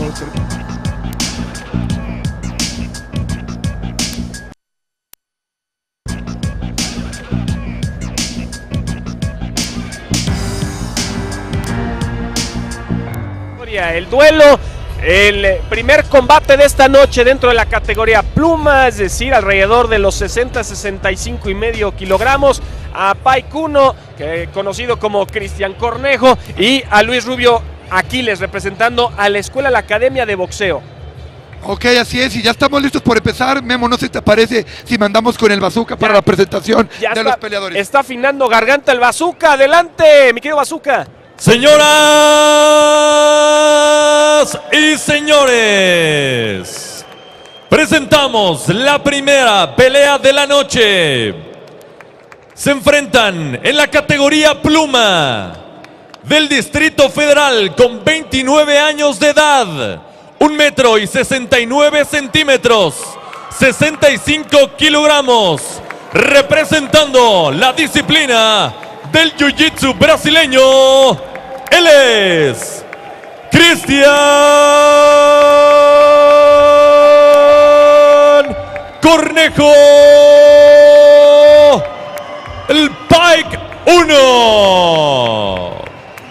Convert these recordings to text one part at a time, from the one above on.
El duelo, el primer combate de esta noche dentro de la categoría pluma, es decir, alrededor de los 60-65,5 kilogramos, a Paikuno, conocido como Cristian Cornejo, y a Luis Rubio Aquiles, representando a la escuela, la Academia de Boxeo. Ok, así es, y ya estamos listos por empezar. Memo, no sé si te parece si mandamos con el bazooka para la presentación de los peleadores. Está afinando garganta el bazooka, adelante, mi querido bazooka. Señoras y señores, presentamos la primera pelea de la noche. Se enfrentan en la categoría pluma del Distrito Federal con 29 años de edad, 1,69 m, 65 kilogramos, representando la disciplina del jiu-jitsu brasileño. Él es Cristian Cornejo, el Pike 1.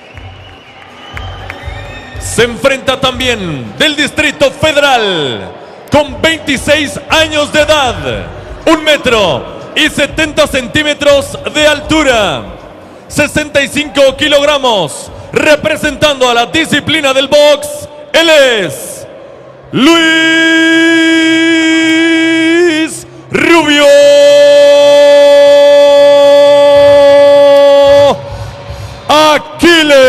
Se enfrenta también del Distrito Federal con 26 años de edad, 1,70 m de altura, 65 kilogramos, representando a la disciplina del box. Él es Luis Rubio Aquiles.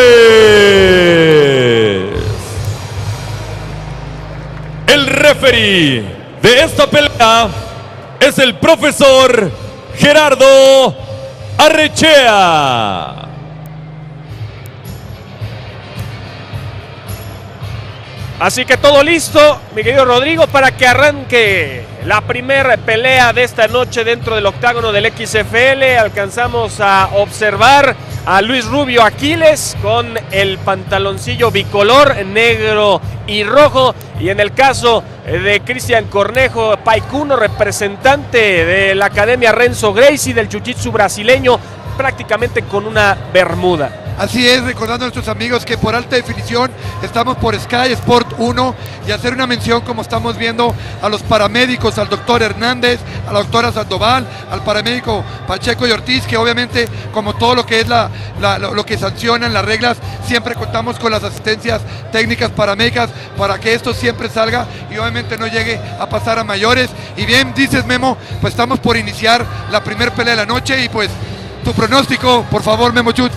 El referee de esta pelea es el profesor Gerardo Arrechea. Así que todo listo, mi querido Rodrigo, para que arranque la primera pelea de esta noche dentro del octágono del XFL. Alcanzamos a observar a Luis Rubio Aquiles con el pantaloncillo bicolor, negro y rojo. Y en el caso de Cristian Cornejo, Paikuno, representante de la Academia Renzo Gracie del jiu-jitsu brasileño, prácticamente con una bermuda. Así es, recordando a nuestros amigos que por alta definición estamos por Sky Sport 1 y hacer una mención, como estamos viendo, a los paramédicos, al doctor Hernández, a la doctora Sandoval, al paramédico Pacheco y Ortiz, que obviamente, como todo lo que es lo que sancionan las reglas, siempre contamos con las asistencias técnicas paramédicas para que esto siempre salga y obviamente no llegue a pasar a mayores. Y bien dices, Memo, pues estamos por iniciar la primera pelea de la noche y pues tu pronóstico, por favor, Memo Chut.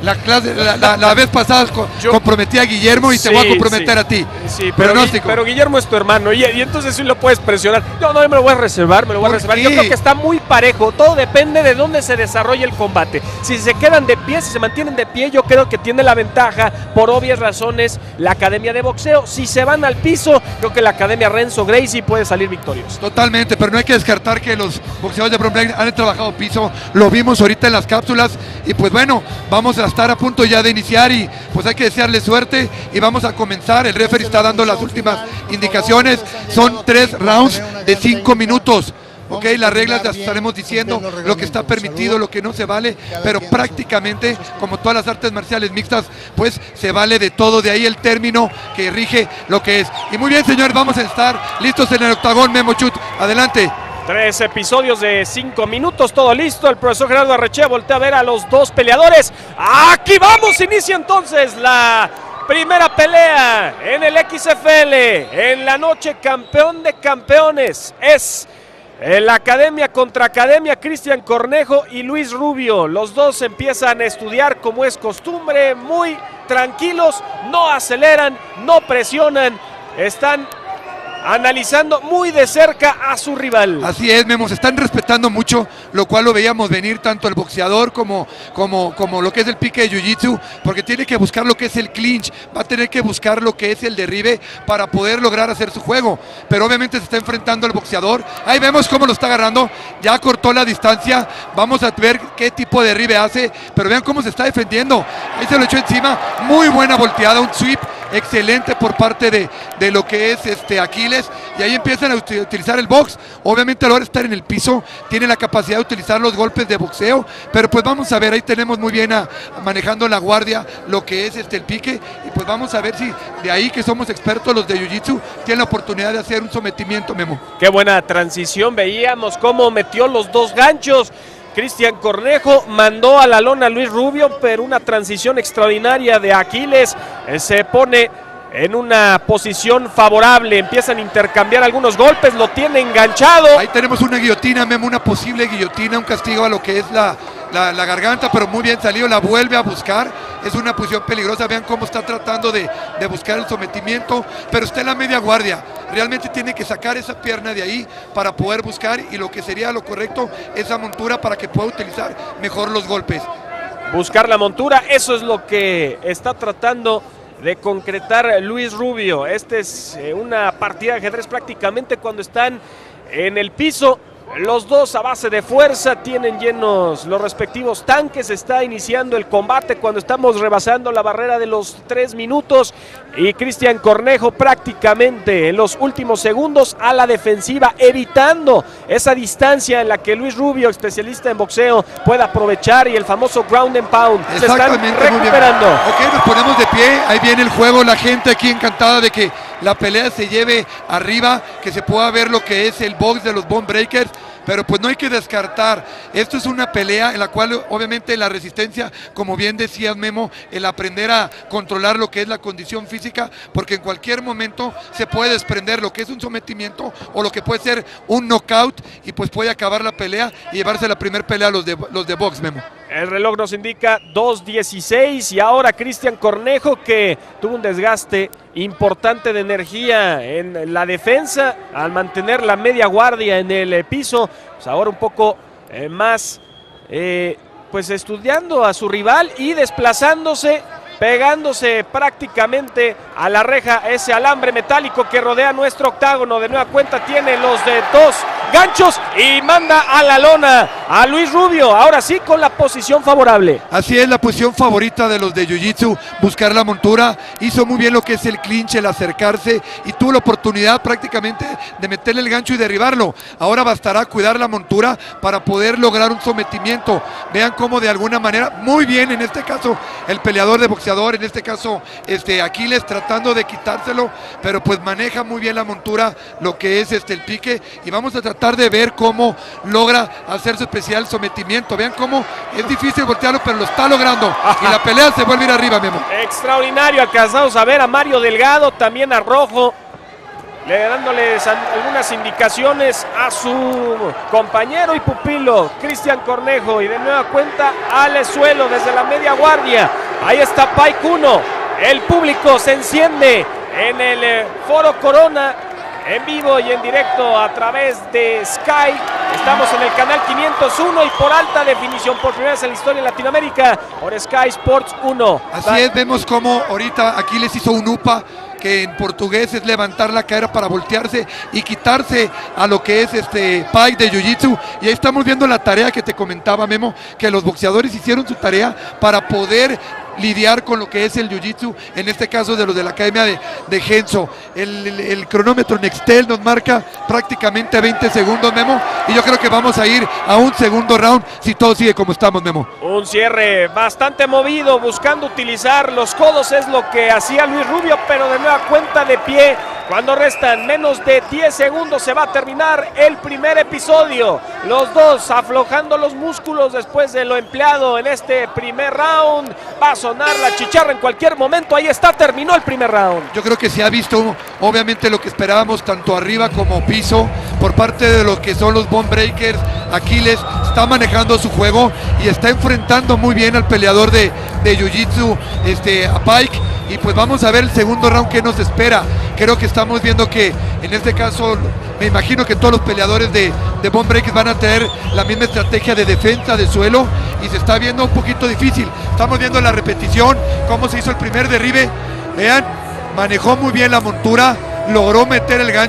La vez pasada comprometí a Guillermo y te voy a comprometer a ti. Sí, pero Guillermo es tu hermano y entonces sí lo puedes presionar. No, me lo voy a reservar, Yo creo que está muy parejo. Todo depende de dónde se desarrolle el combate. Si se quedan de pie, si se mantienen de pie, yo creo que tiene la ventaja, por obvias razones, la Academia de Boxeo. Si se van al piso, creo que la Academia Renzo Gracie puede salir victoriosa. Totalmente, pero no hay que descartar que los boxeadores de Bromberg han trabajado piso. Lo vimos ahorita en las cápsulas y pues bueno, vamos a estar a punto ya de iniciar y pues hay que desearle suerte y vamos a comenzar. El referee está dando las últimas indicaciones. Son 3 rounds de 5 minutos. Ok, las reglas las estaremos diciendo, lo que está permitido, lo que no se vale, pero prácticamente, como todas las artes marciales mixtas, pues se vale de todo. De ahí el término que rige lo que es. Y muy bien, señores, vamos a estar listos en el octagón. Memo Chut, adelante. 3 episodios de 5 minutos, todo listo. El profesor Gerardo Arrechea voltea a ver a los dos peleadores. ¡Aquí vamos! Inicia entonces la primera pelea en el XFL. En la noche, campeón de campeones. Es la Academia contra Academia, Cristian Cornejo y Luis Rubio. Los dos empiezan a estudiar como es costumbre, muy tranquilos, no aceleran, no presionan. Están analizando muy de cerca a su rival. Así es, Memo, se están respetando mucho, lo cual lo veíamos venir tanto el boxeador como lo que es el pique de jiu-jitsu, porque tiene que buscar lo que es el clinch, va a tener que buscar lo que es el derribe para poder lograr hacer su juego, pero obviamente se está enfrentando al boxeador. Ahí vemos cómo lo está agarrando, ya cortó la distancia, vamos a ver qué tipo de derribe hace, pero vean cómo se está defendiendo. Ahí se lo echó encima, muy buena volteada, un sweep excelente por parte de lo que es Aquiles, y ahí empiezan a utilizar el box. Obviamente a la hora de estar en el piso tiene la capacidad de utilizar los golpes de boxeo, pero pues vamos a ver, ahí tenemos muy bien manejando la guardia lo que es el pique, y pues vamos a ver si de ahí, que somos expertos los de Jiu-Jitsu, tienen la oportunidad de hacer un sometimiento, Memo. Qué buena transición, veíamos cómo metió los dos ganchos Cristian Cornejo, mandó a la lona a Luis Rubio, pero una transición extraordinaria de Aquiles, se pone en una posición favorable, empiezan a intercambiar algunos golpes, lo tiene enganchado. Ahí tenemos una guillotina, Memo, una posible guillotina, un castigo a lo que es la garganta, pero muy bien salido, la vuelve a buscar, es una posición peligrosa, vean cómo está tratando de buscar el sometimiento, pero está en la media guardia, realmente tiene que sacar esa pierna de ahí para poder buscar, y lo que sería lo correcto, esa montura para que pueda utilizar mejor los golpes. Buscar la montura, eso es lo que está tratando de concretar Luis Rubio. Este es una partida de ajedrez prácticamente cuando están en el piso. Los dos a base de fuerza, tienen llenos los respectivos tanques, está iniciando el combate cuando estamos rebasando la barrera de los 3 minutos y Cristian Cornejo prácticamente en los últimos segundos a la defensiva, evitando esa distancia en la que Luis Rubio, especialista en boxeo, puede aprovechar, y el famoso ground and pound. Se están recuperando. Ok, nos ponemos de pie, ahí viene el juego, la gente aquí encantada de que la pelea se lleve arriba, que se pueda ver lo que es el box de los Bone Breakers, pero pues no hay que descartar, esto es una pelea en la cual obviamente la resistencia, como bien decías, Memo, el aprender a controlar lo que es la condición física, porque en cualquier momento se puede desprender lo que es un sometimiento o lo que puede ser un knockout, y pues puede acabar la pelea y llevarse la primera pelea a los de box, Memo. El reloj nos indica 2:16 y ahora Cristian Cornejo, que tuvo un desgaste importante de energía en la defensa al mantener la media guardia en el piso, pues ahora un poco más pues estudiando a su rival y desplazándose, pegándose prácticamente a la reja, ese alambre metálico que rodea nuestro octágono. De nueva cuenta tiene los de dos ganchos y manda a la lona a Luis Rubio, ahora sí con la posición favorable. Así es, la posición favorita de los de Jiu-Jitsu, buscar la montura, hizo muy bien lo que es el clinch, el acercarse, y tuvo la oportunidad prácticamente de meterle el gancho y derribarlo. Ahora bastará cuidar la montura para poder lograr un sometimiento. Vean cómo de alguna manera, muy bien en este caso el peleador de boxeador, en este caso Aquiles, tratando de quitárselo, pero pues maneja muy bien la montura, lo que es el pique, y vamos a tratar de ver cómo logra hacer su especial sometimiento. Vean cómo es difícil voltearlo, pero lo está logrando. Y la pelea se vuelve a ir arriba, Memo. Extraordinario, alcanzamos a ver a Mario Delgado, también a Rojo, dándoles algunas indicaciones a su compañero y pupilo Cristian Cornejo, y de nueva cuenta al suelo desde la media guardia. Ahí está Pike 1, el público se enciende en el Foro Corona, en vivo y en directo a través de Sky. Estamos en el canal 501 y por alta definición, por primera vez en la historia de Latinoamérica, por Sky Sports 1. Así es, vemos como ahorita Aquiles hizo un upa, que en portugués es levantar la cadera para voltearse y quitarse a lo que es Pike de Jiu-Jitsu. Y ahí estamos viendo la tarea que te comentaba, Memo, que los boxeadores hicieron su tarea para poder lidiar con lo que es el Jiu-Jitsu, en este caso de los de la Academia de Genso. El cronómetro Nextel nos marca prácticamente 20 segundos, Memo, y yo creo que vamos a ir a un segundo round si todo sigue como estamos, Memo. Un cierre bastante movido, buscando utilizar los codos, es lo que hacía Luis Rubio, pero de nueva cuenta de pie. Cuando restan menos de 10 segundos se va a terminar el primer episodio. Los dos aflojando los músculos después de lo empleado en este primer round. Va a sonar la chicharra en cualquier momento. Ahí está, terminó el primer round. Yo creo que se ha visto obviamente lo que esperábamos tanto arriba como piso por parte de lo que son los Bone Breakers. Aquiles está manejando su juego y está enfrentando muy bien al peleador de Jiu-Jitsu, a Pike. Y pues vamos a ver el segundo round que nos espera. Creo que estamos viendo que en este caso, me imagino que todos los peleadores de Bone Breakers van a tener la misma estrategia de defensa de suelo, y se está viendo un poquito difícil. Estamos viendo la repetición, cómo se hizo el primer derribe. Vean, manejó muy bien la montura, logró meter el gancho,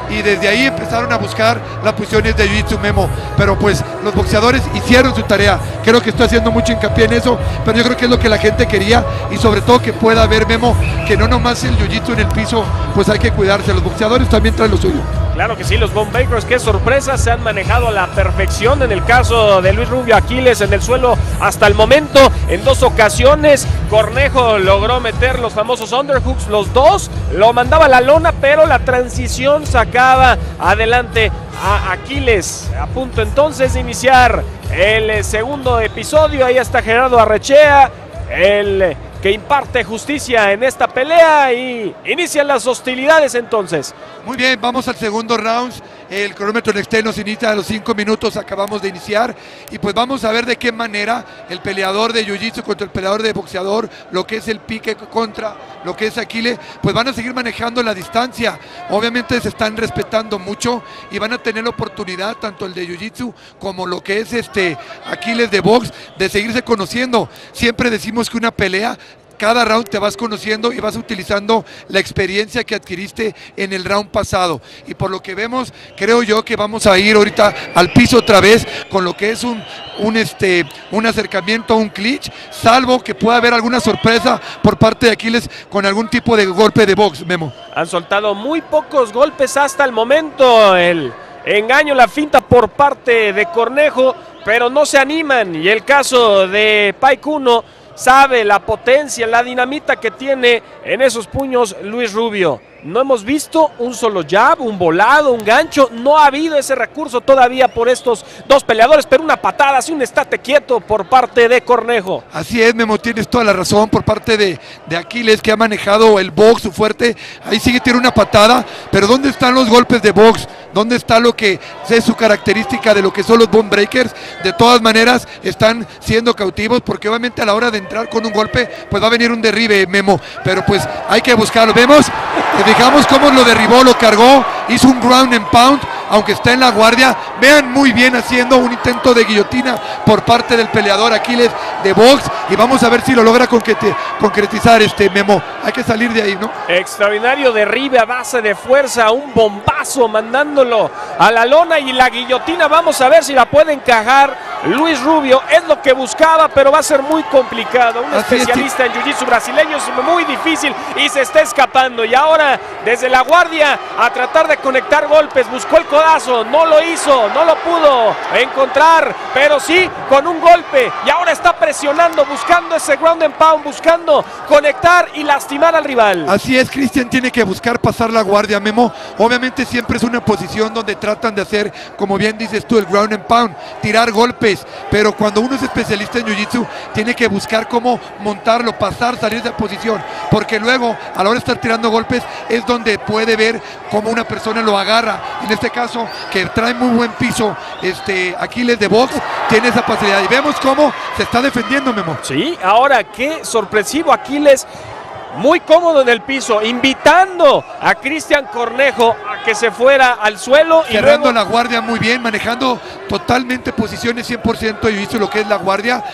y desde ahí empezaron a buscar las posiciones de Jiu-Jitsu, Memo. Pero pues los boxeadores hicieron su tarea. Creo que estoy haciendo mucho hincapié en eso, pero yo creo que es lo que la gente quería, y sobre todo que pueda ver, Memo, que no nomás el Jiu-Jitsu en el piso, pues hay que cuidarse. Los boxeadores también traen lo suyo. Claro que sí, los Bone Breakers, qué sorpresa, se han manejado a la perfección. En el caso de Luis Rubio, Aquiles en el suelo hasta el momento, en 2 ocasiones. Cornejo logró meter los famosos underhooks, los dos, lo mandaba a la lona, pero la transición sacaba adelante a Aquiles. A punto entonces de iniciar el segundo episodio. Ahí está Gerardo Arrechea, el que imparte justicia en esta pelea, y inician las hostilidades entonces. Muy bien, vamos al segundo round. El cronómetro Nextel nos inicia a los 5 minutos, acabamos de iniciar, y pues vamos a ver de qué manera el peleador de Jiu-Jitsu contra el peleador de boxeador, lo que es el pique contra lo que es Aquiles, pues van a seguir manejando la distancia. Obviamente se están respetando mucho y van a tener la oportunidad, tanto el de Jiu-Jitsu como lo que es Aquiles de box, de seguirse conociendo. Siempre decimos que una pelea, cada round te vas conociendo y vas utilizando la experiencia que adquiriste en el round pasado. Y por lo que vemos, creo yo que vamos a ir ahorita al piso otra vez con lo que es un acercamiento, un clinch, salvo que pueda haber alguna sorpresa por parte de Aquiles con algún tipo de golpe de box, Memo. Han soltado muy pocos golpes hasta el momento. El engaño, la finta por parte de Cornejo, pero no se animan. Y el caso de Pike 1 sabe la potencia, la dinamita que tiene en esos puños Luis Rubio. No hemos visto un solo jab, un volado, un gancho. No ha habido ese recurso todavía por estos dos peleadores, pero una patada, así un estate quieto por parte de Cornejo. Así es, Memo, tienes toda la razón por parte de Aquiles, que ha manejado el box, su fuerte. Ahí sigue, tiene una patada, pero ¿dónde están los golpes de box? ¿Dónde está lo que es su característica de lo que son los bone breakers? De todas maneras, están siendo cautivos, porque obviamente a la hora de entrar con un golpe, pues va a venir un derribe, Memo. Pero pues hay que buscarlo. Vemos, fijamos cómo lo derribó, lo cargó, hizo un ground and pound, aunque está en la guardia. Vean muy bien haciendo un intento de guillotina por parte del peleador Aquiles de box, y vamos a ver si lo logra concretizar, Memo. Hay que salir de ahí, ¿no? Extraordinario derribe a base de fuerza, un bombazo mandándolo a la lona, y la guillotina vamos a ver si la puede encajar Luis Rubio. Es lo que buscaba, pero va a ser muy complicado. Un especialista en jiu-jitsu brasileño, es muy difícil y se está escapando. Y ahora desde la guardia a tratar de conectar golpes, buscó el codazo, no lo hizo, no lo pudo encontrar, pero sí con un golpe, y ahora está presionando, buscando ese ground and pound, buscando conectar y lastimar al rival. Así es, Cristian tiene que buscar pasar la guardia, Memo. Obviamente siempre es una posición donde tratan de hacer, como bien dices tú, el ground and pound, tirar golpes, pero cuando uno es especialista en jiu-jitsu tiene que buscar cómo montarlo, pasar, salir de la posición, porque luego a la hora de estar tirando golpes es donde puede ver cómo una persona lo agarra. En este caso, que trae muy buen piso Aquiles de box, tiene esa facilidad, y vemos cómo se está defendiendo, Memo. Sí, ahora qué sorpresivo Aquiles, muy cómodo en el piso, invitando a Cristian Cornejo a que se fuera al suelo. Cerrando y luego la guardia muy bien, manejando totalmente posiciones 100%, y visto lo que es la guardia,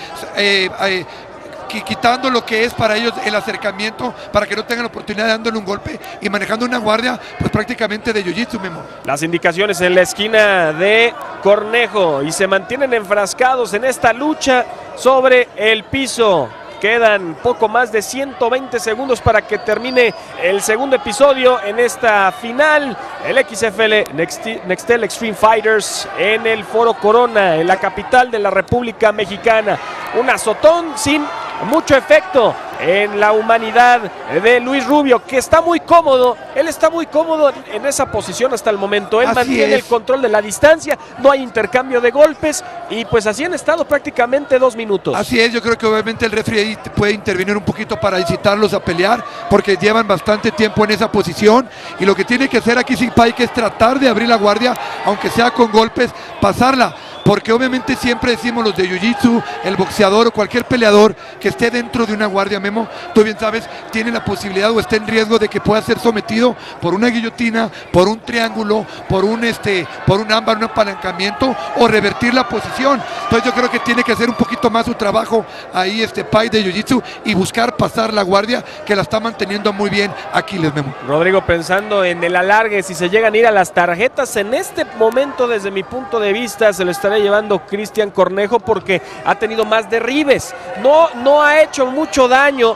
quitando lo que es para ellos el acercamiento, para que no tengan la oportunidad de dándole un golpe, y manejando una guardia pues prácticamente de jiu-jitsu, Memo. Las indicaciones en la esquina de Cornejo, y se mantienen enfrascados en esta lucha sobre el piso. Quedan poco más de 120 segundos para que termine el segundo episodio en esta final. El XFL Nextel Extreme Fighters en el Foro Corona, en la capital de la República Mexicana. Un azotón sin mucho efecto en la humanidad de Luis Rubio, que está muy cómodo. Él está muy cómodo en esa posición hasta el momento. Él mantiene el control de la distancia, no hay intercambio de golpes, y pues así han estado prácticamente 2 minutos. Así es, yo creo que obviamente el referee ahí puede intervenir un poquito para incitarlos a pelear, porque llevan bastante tiempo en esa posición, y lo que tiene que hacer aquí Pike es tratar de abrir la guardia, aunque sea con golpes, pasarla. porque obviamente siempre decimos los de Jiu-Jitsu, el boxeador o cualquier peleador que esté dentro de una guardia, Memo, tú bien sabes, tiene la posibilidad o está en riesgo de que pueda ser sometido por una guillotina, por un triángulo, por un ámbar, un apalancamiento o revertir la posición. Entonces yo creo que tiene que hacer un poquito más su trabajo ahí Pike de Jiu-Jitsu y buscar pasar la guardia, que la está manteniendo muy bien Aquiles, Memo. Rodrigo, pensando en el alargue, si se llegan a ir a las tarjetas, en este momento desde mi punto de vista se lo estará llevando Cristian Cornejo porque ha tenido más derribes, no ha hecho mucho daño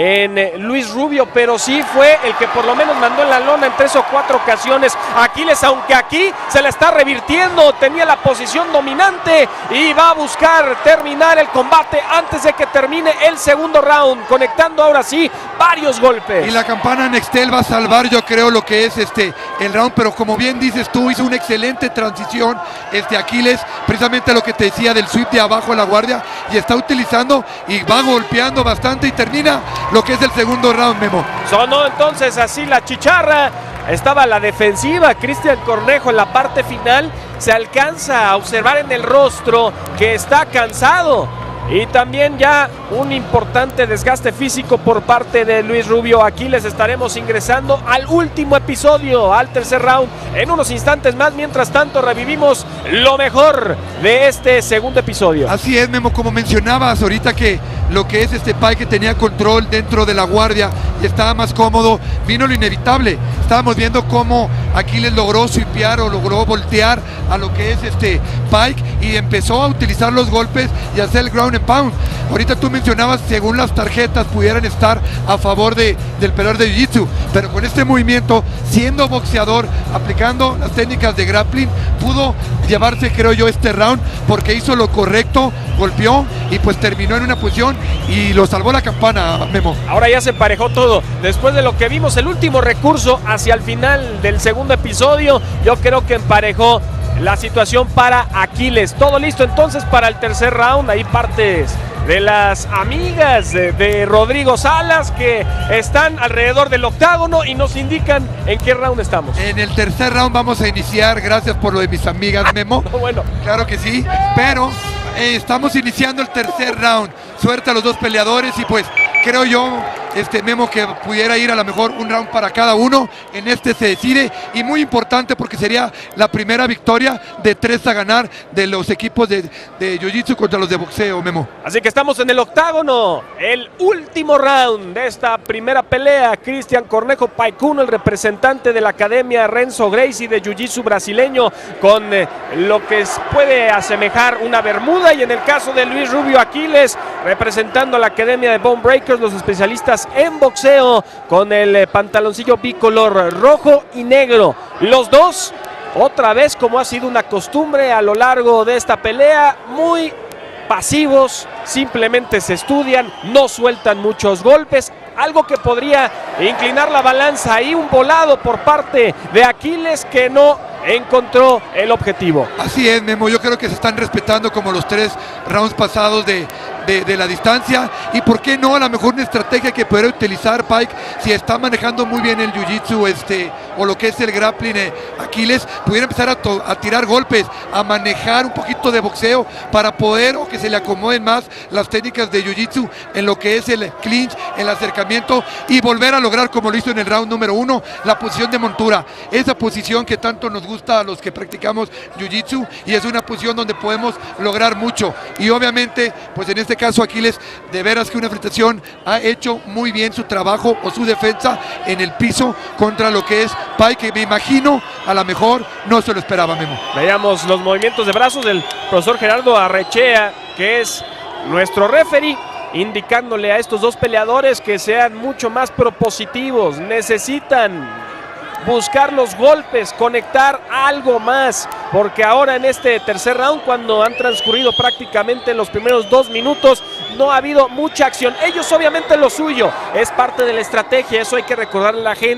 en Luis Rubio, pero sí fue el que por lo menos mandó en la lona en 3 o 4 ocasiones Aquiles, aunque aquí se la está revirtiendo, tenía la posición dominante y va a buscar terminar el combate antes de que termine el segundo round, conectando ahora sí varios golpes. Y la campana Nextel va a salvar, yo creo, lo que es el round, pero como bien dices tú, hizo una excelente transición Aquiles, precisamente lo que te decía del sweep de abajo a la guardia, y está utilizando y va golpeando bastante y termina lo que es el segundo round, Memo. Sonó entonces así la chicharra, estaba la defensiva, Cristian Cornejo en la parte final, se alcanza a observar en el rostro que está cansado y también ya un importante desgaste físico por parte de Luis Rubio. Aquí les estaremos ingresando al último episodio, al tercer round, en unos instantes más. Mientras tanto revivimos lo mejor de este segundo episodio. Así es, Memo, como mencionabas ahorita, que lo que es Pike, que tenía control dentro de la guardia y estaba más cómodo, vino lo inevitable. Estábamos viendo cómo Aquiles logró sweepear o logró voltear a lo que es Pike y empezó a utilizar los golpes y hacer el ground and pound. Ahorita tú mencionabas, según las tarjetas pudieran estar a favor del peleador de Jiu-Jitsu, pero con este movimiento, siendo boxeador, aplicando las técnicas de grappling, pudo llevarse, creo yo, round, porque hizo lo correcto, golpeó y pues terminó en una posición y lo salvó la campana, Memo. Ahora ya se emparejó todo, después de lo que vimos, el último recurso hacia el final del segundo episodio, yo creo que emparejó la situación para Aquiles. Todo listo entonces para el tercer round. Ahí partes de las amigas de Rodrigo Salas que están alrededor del octágono y nos indican en qué round estamos. En el tercer round vamos a iniciar, gracias por lo de mis amigas, Memo. Bueno, claro que sí, pero estamos iniciando el tercer round. Suerte a los dos peleadores y pues creo yo, Memo, que pudiera ir a lo mejor un round para cada uno. En se decide, y muy importante porque sería la primera victoria de 3 a ganar de los equipos de Jiu-Jitsu contra los de boxeo, Memo. Así que estamos en el octágono, el último round de esta primera pelea. Cristian Cornejo Paicuno, el representante de la Academia Renzo Gracie de Jiu-Jitsu brasileño, con lo que puede asemejar una bermuda, y en el caso de Luis Rubio Aquiles, representando a la Academia de Bone Breakers, los especialistas en boxeo, con el pantaloncillo bicolor rojo y negro. Los dos, otra vez, como ha sido una costumbre a lo largo de esta pelea, muy pasivos, simplemente se estudian, no sueltan muchos golpes, algo que podría inclinar la balanza. Ahí un volado por parte de Aquiles que no encontró el objetivo. Así es, Memo, yo creo que se están respetando como los 3 rounds pasados de la distancia, y por qué no, a lo mejor una estrategia que podría utilizar Pike, si está manejando muy bien el Jiu-Jitsu o lo que es el grappling, Aquiles pudiera empezar a tirar golpes, a manejar un poquito de boxeo para poder, o que se le acomoden más las técnicas de Jiu-Jitsu en lo que es el clinch, el acercamiento, y volver a lograr, como lo hizo en el round número 1, la posición de montura, esa posición que tanto nos gusta a los que practicamos Jiu-Jitsu, y es una posición donde podemos lograr mucho. Y obviamente, pues en este caso Aquiles, de veras que una enfrentación, ha hecho muy bien su trabajo o su defensa en el piso contra lo que es Pike, que me imagino a lo mejor no se lo esperaba, Memo. Veamos los movimientos de brazos del profesor Gerardo Arrechea, que es nuestro referee, indicándole a estos dos peleadores que sean mucho más propositivos, necesitan buscar los golpes, conectar algo más, porque ahora en este tercer round, cuando han transcurrido prácticamente los primeros 2 minutos, no ha habido mucha acción. Ellos obviamente lo suyo es parte de la estrategia, eso hay que recordarle a la gente,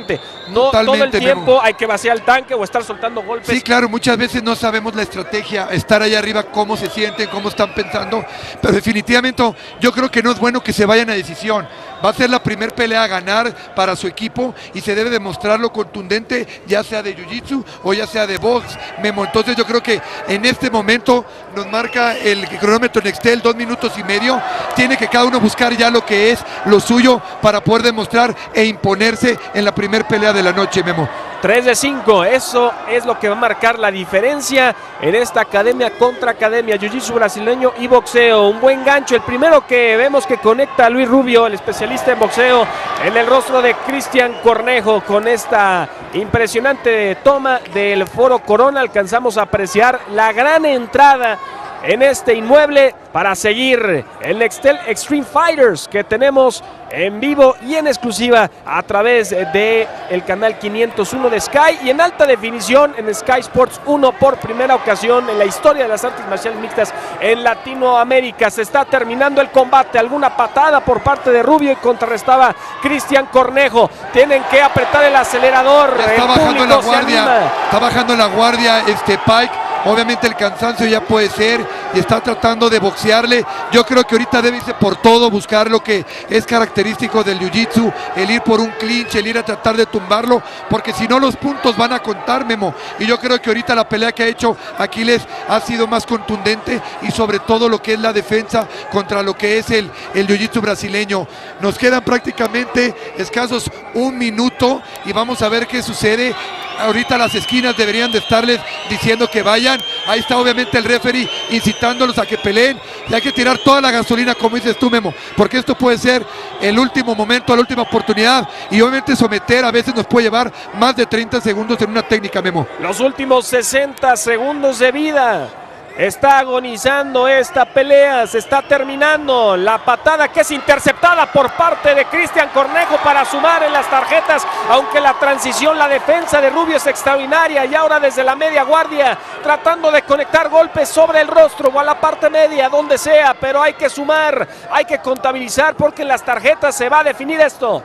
No todo el Totalmente, tiempo Memo. hay que vaciar el tanque o estar soltando golpes. Sí, claro, muchas veces no sabemos la estrategia, estar allá arriba, cómo se sienten, cómo están pensando, pero definitivamente yo creo que no es bueno que se vayan a decisión. Va a ser la primer pelea a ganar para su equipo y se debe demostrarlo contundente, ya sea de jiu-jitsu o ya sea de box, Memo. Entonces yo creo que en este momento nos marca el cronómetro Nextel 2 minutos y medio. Tiene que cada uno buscar ya lo que es lo suyo para poder demostrar e imponerse en la primer pelea de la noche, Memo. 3 de 5, eso es lo que va a marcar la diferencia en esta academia contra academia, jiu-jitsu brasileño y boxeo. Un buen gancho, el primero que vemos que conecta a Luis Rubio, el especialista en boxeo, en el rostro de Cristian Cornejo. Con esta impresionante toma del Foro Corona alcanzamos a apreciar la gran entrada en este inmueble para seguir el Nextel Extreme Fighters que tenemos en vivo y en exclusiva a través de el canal 501 de Sky y en alta definición en Sky Sports 1 por primera ocasión en la historia de las artes marciales mixtas en Latinoamérica. Se está terminando el combate, alguna patada por parte de Rubio y contrarrestaba Cristian Cornejo. Tienen que apretar el acelerador. Está bajando la guardia, está bajando la guardia Pike. Obviamente el cansancio ya puede ser y está tratando de boxearle. Yo creo que ahorita debe irse por todo, buscar lo que es característico del jiu-jitsu, el ir por un clinch, el ir a tratar de tumbarlo, porque si no los puntos van a contar, Memo. Y yo creo que ahorita la pelea que ha hecho Aquiles ha sido más contundente y sobre todo lo que es la defensa contra lo que es el jiu-jitsu brasileño. Nos quedan prácticamente escasos 1 minuto y vamos a ver qué sucede. Ahorita las esquinas deberían de estarles diciendo que vayan. Ahí está obviamente el referee incitándolos a que peleen y hay que tirar toda la gasolina, como dices tú, Memo, porque esto puede ser el último momento, la última oportunidad y obviamente someter a veces nos puede llevar más de 30 segundos en una técnica, Memo. Los últimos 60 segundos de vida. Está agonizando esta pelea, se está terminando. La patada que es interceptada por parte de Cristian Cornejo para sumar en las tarjetas, aunque la transición, la defensa de Rubio es extraordinaria y ahora desde la media guardia tratando de conectar golpes sobre el rostro o a la parte media, donde sea, pero hay que sumar, hay que contabilizar porque en las tarjetas se va a definir esto.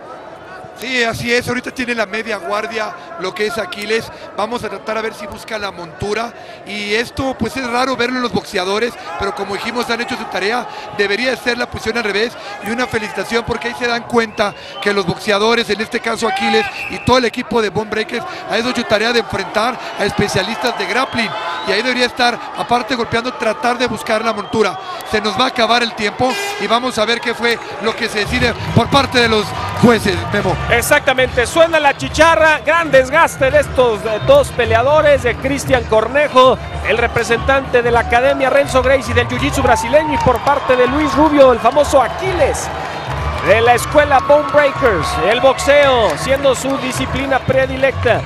Sí, así es, ahorita tiene la media guardia lo que es Aquiles, vamos a tratar a ver si busca la montura y esto pues es raro verlo en los boxeadores, pero como dijimos han hecho su tarea, debería ser la posición al revés y una felicitación porque ahí se dan cuenta que los boxeadores, en este caso Aquiles y todo el equipo de Bone Breakers, ha hecho su tarea de enfrentar a especialistas de grappling y ahí debería estar, aparte golpeando, tratar de buscar la montura. Se nos va a acabar el tiempo y vamos a ver qué fue lo que se decide por parte de los jueces, Memo. Exactamente, suena la chicharra, gran desgaste de estos dos peleadores, de Cristian Cornejo, el representante de la Academia Renzo Gracie del Jiu-Jitsu brasileño, y por parte de Luis Rubio, el famoso Aquiles de la escuela Bone Breakers, el boxeo siendo su disciplina predilecta.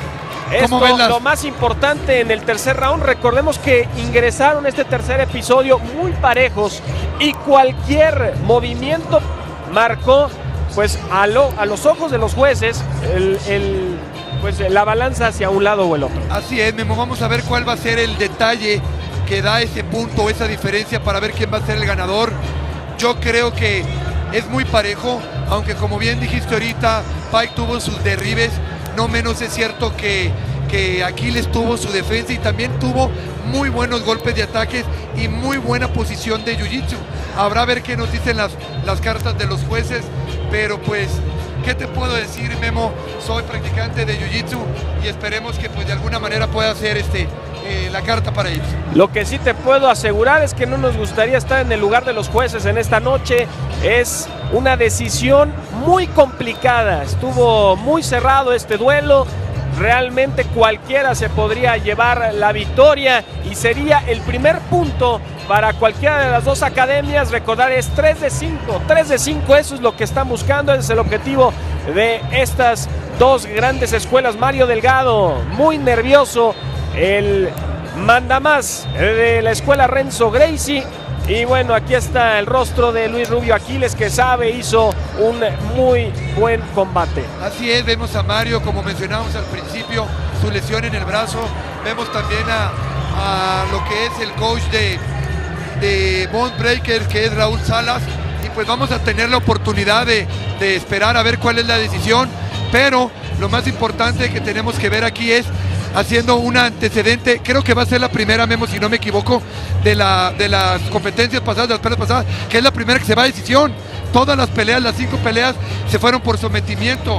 Esto es lo más importante en el tercer round. Recordemos que ingresaron este tercer episodio muy parejos y cualquier movimiento marcó pues a los ojos de los jueces pues la balanza hacia un lado o el otro. Así es, Memo, vamos a ver cuál va a ser el detalle que da ese punto, esa diferencia para ver quién va a ser el ganador. Yo creo que es muy parejo, aunque como bien dijiste ahorita, Pike tuvo sus derribes, no menos es cierto que Aquiles tuvo su defensa y también tuvo muy buenos golpes de ataques y muy buena posición de jiu-jitsu. Habrá a ver qué nos dicen las cartas de los jueces, pero pues, ¿qué te puedo decir, Memo? Soy practicante de jiu-jitsu y esperemos que pues de alguna manera pueda ser la carta para ellos. Lo que sí te puedo asegurar es que no nos gustaría estar en el lugar de los jueces en esta noche. Es una decisión muy complicada, estuvo muy cerrado este duelo. Realmente cualquiera se podría llevar la victoria y sería el primer punto para cualquiera de las dos academias. Recordar, es 3 de 5, 3 de 5, eso es lo que están buscando, ese es el objetivo de estas dos grandes escuelas. Mario Delgado, muy nervioso, el mandamás de la escuela Renzo Gracie. Y bueno, aquí está el rostro de Luis Rubio Aquiles, que sabe, hizo un muy buen combate. Así es, vemos a Mario, como mencionábamos al principio, su lesión en el brazo. Vemos también a lo que es el coach de Bone Breakers, que es Raúl Salas. Y pues vamos a tener la oportunidad de esperar a ver cuál es la decisión. pero lo más importante que tenemos que ver aquí es haciendo un antecedente, creo que va a ser la primera, Memo, si no me equivoco, de las competencias pasadas, de las peleas pasadas, que es la primera que se va a decisión. Todas las peleas, las 5 peleas, se fueron por sometimiento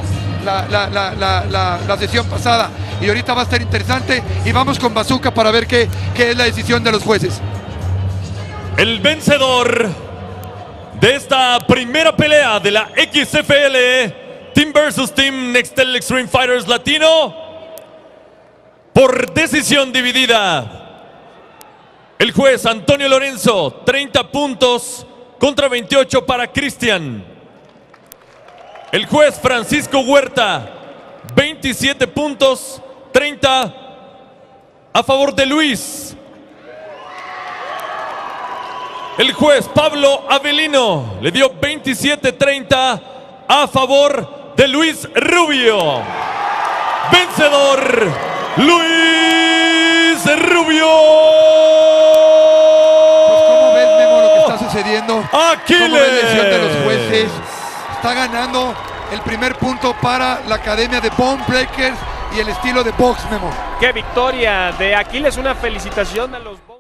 la sesión pasada. Y ahorita va a estar interesante. Y vamos con Bazooka para ver qué es la decisión de los jueces. El vencedor de esta primera pelea de la XFL Team vs Team Nextel Extreme Fighters Latino, por decisión dividida, el juez Antonio Lorenzo, 30 puntos contra 28 para Cristian. El juez Francisco Huerta, 27 puntos, 30 a favor de Luis. El juez Pablo Avelino le dio 27-30 a favor de Luis Rubio. Vencedor, Luis Rubio. Pues ¿cómo ves, Memo, lo que está sucediendo? Aquiles. ¿Cómo ves la decisión de los jueces? Está ganando el primer punto para la Academia de Bone Breakers y el estilo de box, Memo. Qué victoria de Aquiles, una felicitación a los